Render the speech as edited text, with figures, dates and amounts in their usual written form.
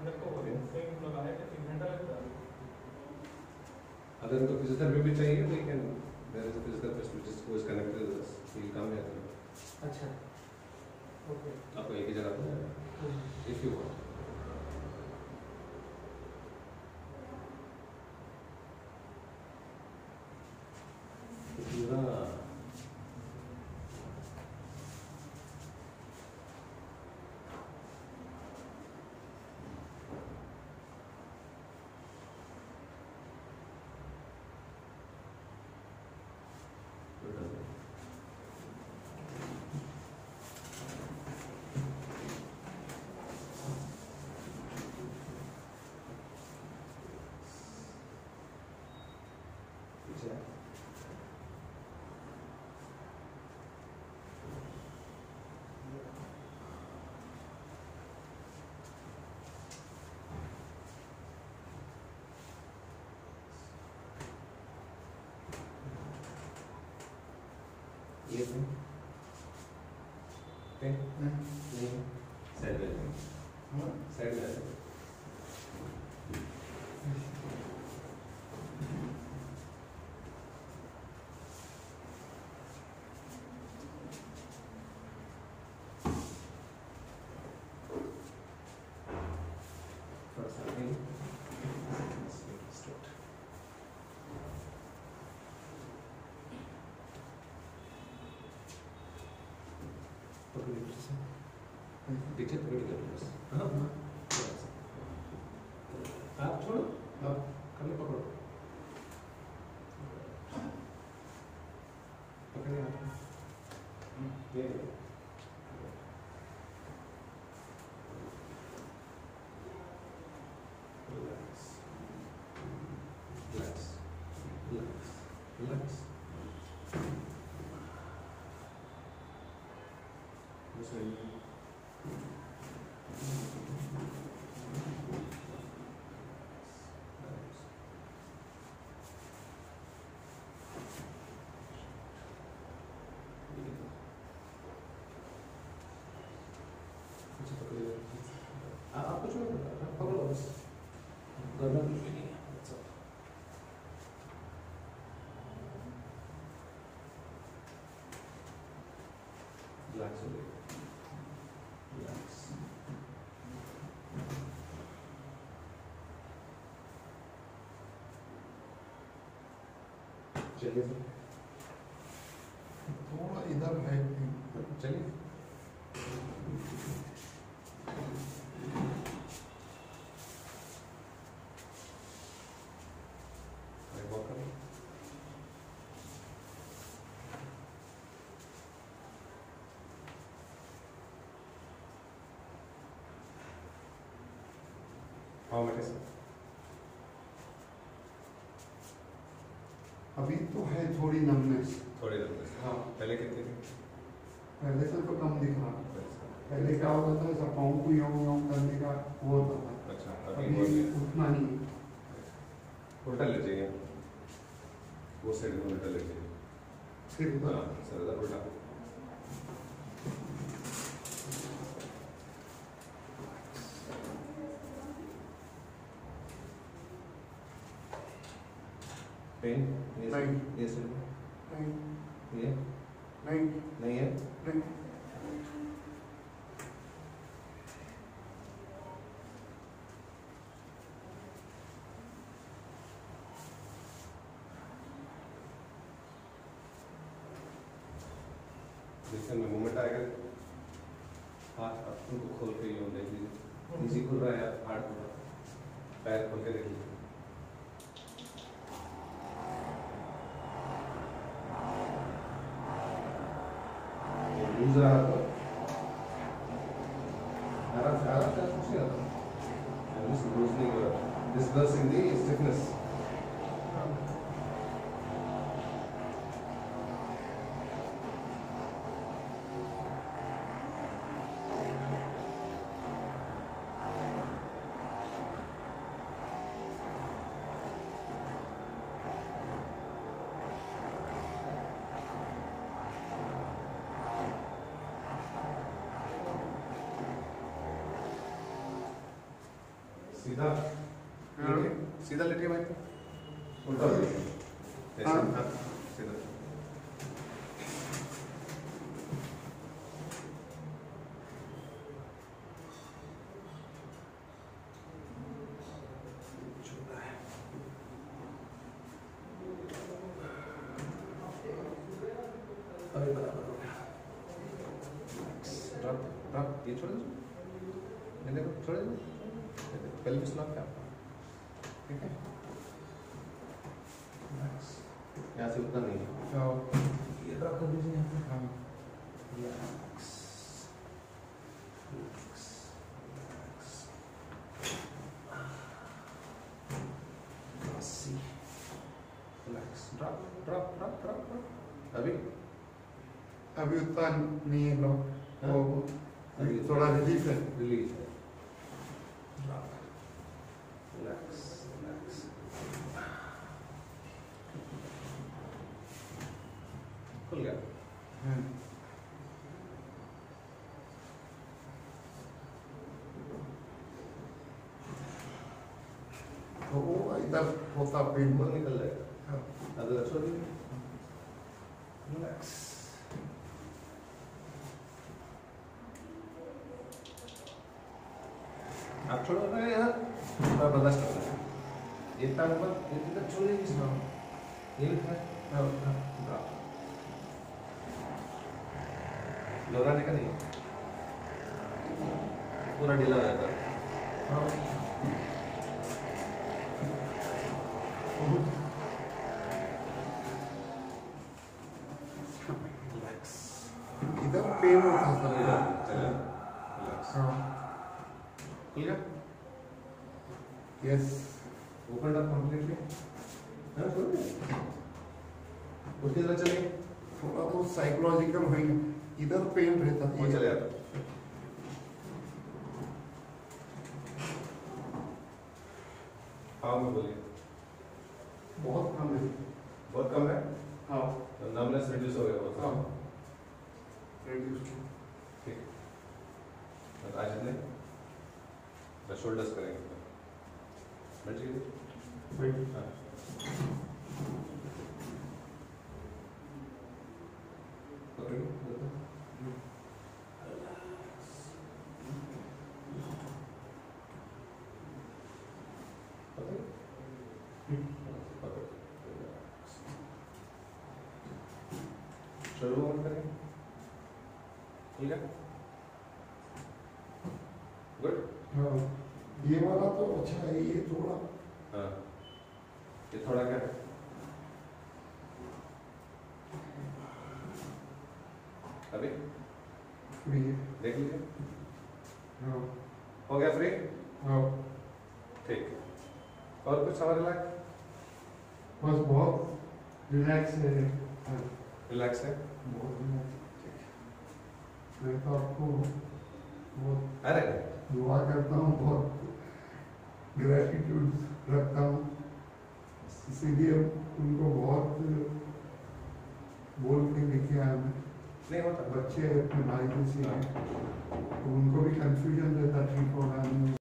मेरे को सेम लगा है कि 3 घंटा लगता है। अगर उनको फिजियोथेरेपी भी चाहिए we can there is a physiotherapist which is who is connected with us he will come here. अच्छा ओके आपको एक ही जगह पे जाएगा if you want. पूरा ये पे नहीं साइड में साइड में पीछे पकड़ के बस आप छोड़ो आप कल पकड़ो पकड़िए आप ये relax relax relax relax आपको छोड़ पकड़ो बस गर्दन कुछ भी नहीं है रिलैक्स हो जाइए रिलैक्स चलिए थोड़ा इधर है चलिए How much is it? अभी तो है थोड़ी नमनेस थोड़ी numbness. हाँ पहले कितनी थी? पहले से तो कम दिख रहा पहले क्या होता था ऐसा पाँव को यूं करने का वो होता था अच्छा अभी उतना नहीं उल्टा ले जाइए वो साइड में उल्टा ले जाइए फिर उधर सर उधर उल्टा पेन ये सर ये नहीं है जैसे में मूवमेंट आएगा हाथ उनको खोल के यूं देख लीजिए नीचे खुल रहा है हाथ खुल रहा है पैर खोल के देख लीजिए लूज रहा तो आराम से कुछ नहीं होता लूज नहीं हो रहा दिस बस इन दी स्टिफनेस सीधा हाँ। लेटे, सीधा लेटे भाई, उल्टा हो जाइए, ऐसे, हाँ। हाँ, सीधा। छोटा है। अभी बराबर हो गया। ड्रॉप, ड्रॉप, ये छोड़ दो, ये देखो, छोड़ दो, पेल्विस लॉक है आपका, ठीक है? Nice. यहाँ से उतना नहीं है। तो ये ड्रॉप कर दीजिए यहाँ पे। हाँ Relax. Relax. Relax. See. Relax. Drop, drop, drop, drop, drop. अभी अभी उतना नहीं है लोग, हाँ। वो अभी थोड़ा रिलीफ है। रिलीज है। Drop. Relax. Relax. खुल गया। हाँ। तो वो इधर होता पेन बहुत निकल जाएगा। हाँ। अगर छोड़ दीजिए। Relax. आप छोड़ो ना यहाँ, थोड़ा बर्दाश्त कर सकते हैं। ये पैर ऊपर, ये इधर छोड़िए इसमें। ये लिखा है। ड्रॉप। दोहराने का नहीं, पूरा ढीला हो जाता है। Relax. इधर पेन होता था चलिए, relax. हाँ खुल गया? Yes Opened up completely. हाँ, छोड़ दीजिए। उसकी तरह चलिए। थोड़ा बहुत साइकोलॉजिकल होएगा, इधर पेन रहता था वो चले आता। हाँ, मैं बोलिए। बहुत कम है। बहुत कम है? हाँ तो numbness reduce हो गया बहुत। हाँ reduce। ठीक। बस आज इतने। बस shoulders करेंगे। बैठ जाइए। Wait. हाँ। पकड़िए, बिल्कुल। पकड़िए। पकड़िए। शुरू ऑन करें। ठीक है? गुड। हाँ ये वाला तो अच्छा है, ये थोड़ा हाँ, ये थोड़ा क्या है? अभी फ्री है। देख लीजिए। हाँ हो गया फ्री? हाँ ठीक। और कुछ हमारे लायक? बस बहुत रिलैक्स है। हाँ, रिलैक्स है? बहुत रिलैक्स। मैं तो आपको बहुत अरे दुआ करता हूँ, बहुत ग्रेटिट्यूड रखता हूँ, इसीलिए उनको बहुत बोल के लिखे आए हैं। नहीं होता। बच्चे अपने भाई जैसे हैं, तो उनको भी कंफ्यूजन रहता ठीक होना नहीं